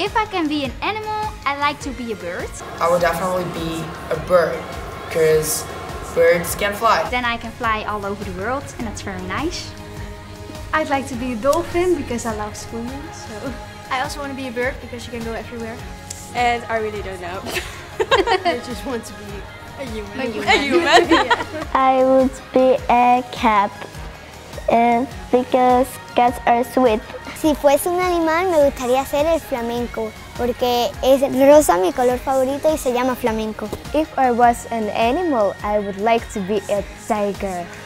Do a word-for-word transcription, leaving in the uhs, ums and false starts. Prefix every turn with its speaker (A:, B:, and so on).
A: If I can be an animal, I like to be a bird.
B: I would definitely be a bird, because birds can fly.
A: Then I can fly all over the world, and that's very nice.
C: I'd like to be a dolphin because I love swimming. So
D: I also want to be a bird because you can go everywhere.
E: And I really don't know.
D: I just want to be a human.
E: A human. A human.
D: Yeah.
F: I would be a cat uh, because cats are sweet.
G: Si fuese un animal me gustaría ser el flamenco porque es rosa mi color favorito y se llama flamenco.
F: If I was an animal, I would like to be a tiger.